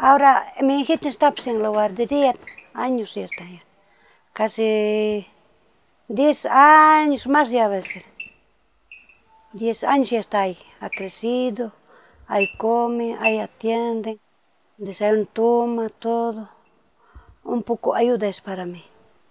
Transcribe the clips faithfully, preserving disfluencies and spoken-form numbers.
Ahora mi hijita está pues, en la guardería, años ya está ya. Casi diez años más ya va a ser. diez años ya está ahí, ha crecido, ahí come, ahí atiende, desayuno toma, todo. Un poco ayuda es para mí.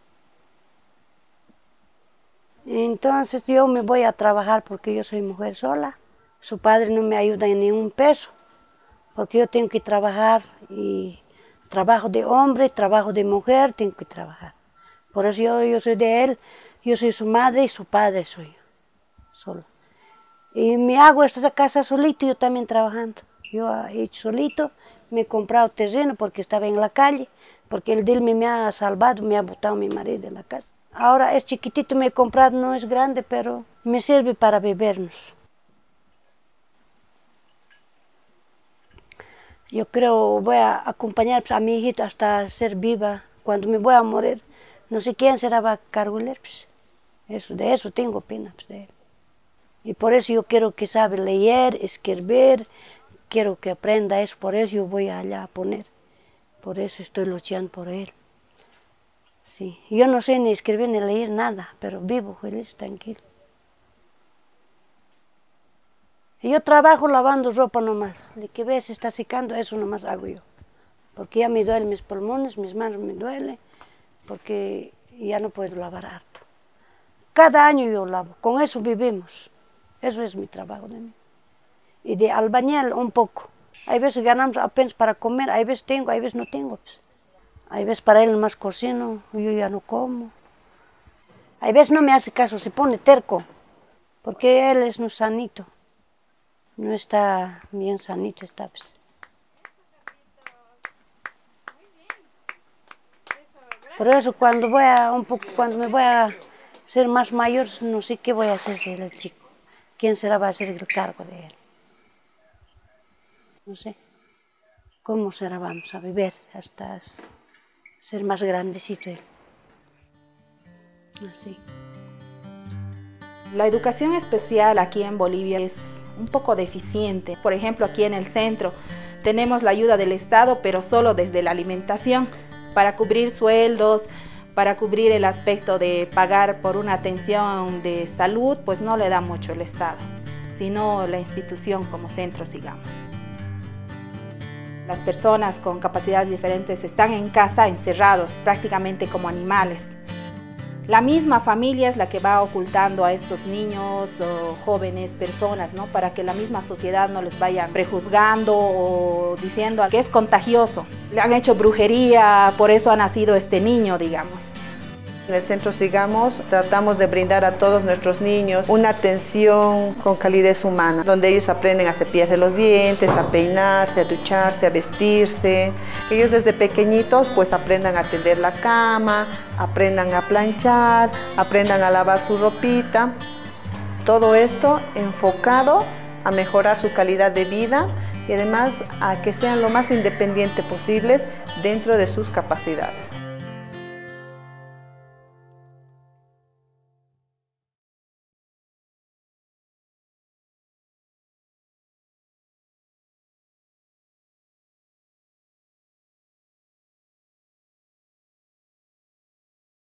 Entonces yo me voy a trabajar porque yo soy mujer sola. Su padre no me ayuda en ni un peso, porque yo tengo que trabajar y trabajo de hombre, trabajo de mujer, tengo que trabajar. Por eso yo, yo soy de él, yo soy su madre y su padre soy yo, solo. Y me hago esta casa solito, yo también trabajando. Yo he hecho solito, me he comprado terreno porque estaba en la calle, porque el de él me, me ha salvado, me ha botado mi marido de la casa. Ahora es chiquitito, me he comprado, no es grande, pero me sirve para bebernos. Yo creo voy a acompañar a mi hijito hasta ser viva. Cuando me voy a morir, no sé quién será va a cargar. Pues. Eso, de eso tengo pena pues, de él. Y por eso yo quiero que sabe leer, escribir, quiero que aprenda eso, por eso yo voy allá a poner. Por eso estoy luchando por él. Sí. Yo no sé ni escribir ni leer nada, pero vivo feliz, tranquilo. Yo trabajo lavando ropa nomás, de que ves está secando, eso nomás hago yo. Porque ya me duelen mis pulmones, mis manos me duelen, porque ya no puedo lavar harto. Cada año yo lavo, con eso vivimos. Eso es mi trabajo de mí. Y de albañil un poco. Hay veces ganamos apenas para comer, hay veces tengo, hay veces no tengo. Hay veces para él nomás cocino, yo ya no como. Hay veces no me hace caso, se pone terco, porque él es un sanito. No está bien sanito, está pues. Por eso cuando voy a un poco, cuando me voy a ser más mayor, no sé qué voy a hacer si el chico. ¿Quién será va a hacer el cargo de él? No sé. ¿Cómo será vamos a vivir hasta ser más grandecito él? Así. La educación especial aquí en Bolivia es un poco deficiente. Por ejemplo, aquí en el centro tenemos la ayuda del Estado, pero solo desde la alimentación, para cubrir sueldos, para cubrir el aspecto de pagar por una atención de salud, pues no le da mucho el Estado, sino la institución como centro, digamos. Las personas con capacidades diferentes están en casa encerrados, prácticamente como animales. La misma familia es la que va ocultando a estos niños o jóvenes personas, ¿no? Para que la misma sociedad no les vaya prejuzgando o diciendo que es contagioso. Le han hecho brujería, por eso ha nacido este niño, digamos. En el Centro Sigamos tratamos de brindar a todos nuestros niños una atención con calidez humana, donde ellos aprenden a cepillarse los dientes, a peinarse, a ducharse, a vestirse. Que ellos desde pequeñitos pues aprendan a tender la cama, aprendan a planchar, aprendan a lavar su ropita. Todo esto enfocado a mejorar su calidad de vida y además a que sean lo más independientes posibles dentro de sus capacidades.